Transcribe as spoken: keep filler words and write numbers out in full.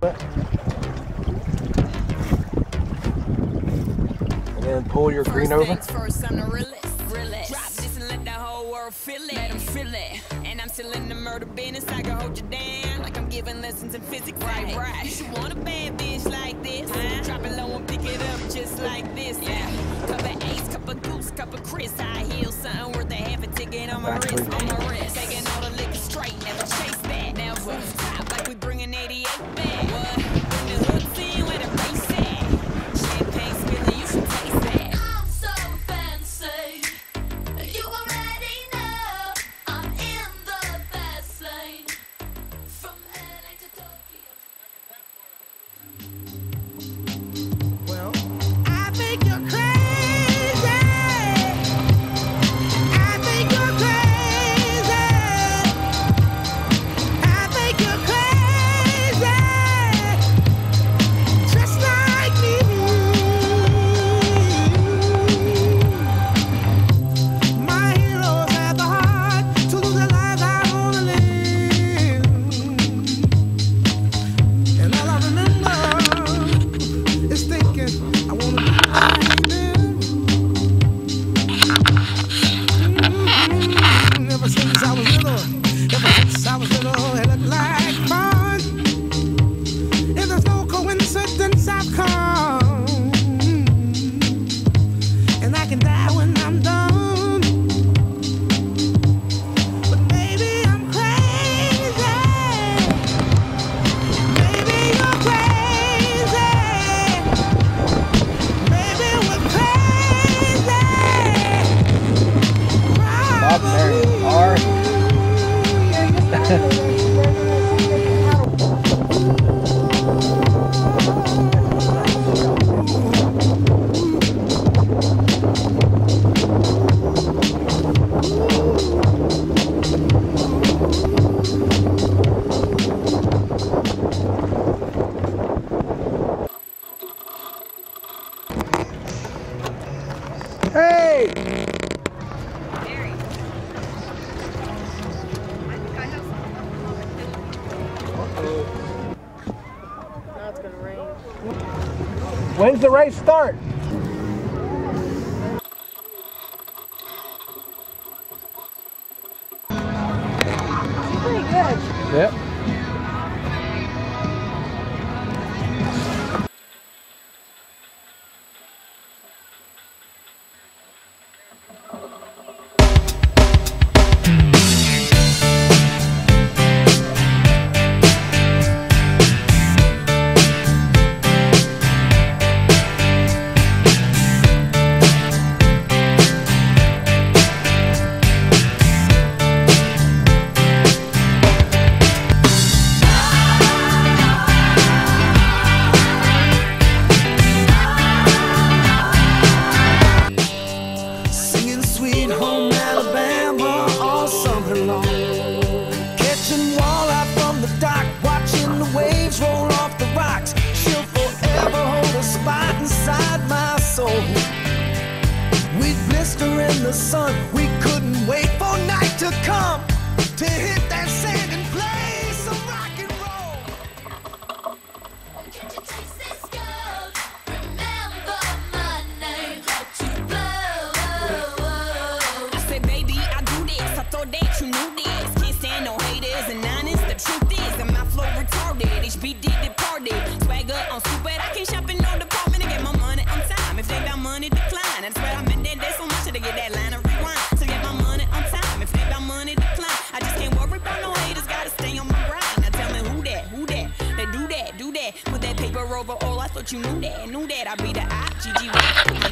And then pull your green over. First, I'm the realest, realest. Drop this and let the whole world feel it. Let them feel it. And I'm still in the murder business. I can hold you down like I'm giving lessons in physics. Right, right. You should want a bad bitch like this. Huh? Drop it low and pick it up just like this. Yeah. Cup of ace, cup of goose, cup of Chris. High heels, something worth a half a ticket on my wrist. On my wrist. Taking all the liquor straight, never chase that. Now rooftop like we bringing eighty-eight back. What? Bring the hoods in where the bass at. Champagne spilling, you should taste that. I'm so fancy. You already know I'm in the fast lane. From L A to Tokyo. Well, I think you're crazy. I think you're crazy. I think you're crazy. Just like me. My heroes have the heart to lose their lives. I wanna live. And all I remember is thinking I wanna be like them. Mm-hmm. Ever since I was little, ever since I was little, it looked like fun. If there's no coincidence, I've come, and I can die when I'm done. But maybe I'm crazy. Maybe you're crazy. Maybe we're crazy. Stop there, R. Hey! When's the race start? Pretty good. Yep. Singing Sweet Home Alabama all summer long. Catching walleye from the dock, watching the waves roll off the rocks. She'll forever hold a spot inside my soul. We'd blister in the sun, we couldn't wait for night to come to hit that sand and play some rock and roll. Can't you taste this gold? Remember my name. Let you blow. I said, baby, I do this. I thought that you knew this. Can't stand no haters and honest. The truth is that my flow retarded. H B D departed. Swagger on stupid. I can't shop in no department to get my money on time. If they got money, decline. That's where I'm in that. There's so much to get that line of rewind. To get my money on time. If they got money, decline. I just can't worry about no haters. Gotta stay on my grind. Now tell me who that, who that. They do that, do that. Put that paper over all. I thought you knew that, knew that. I be the I G G Y.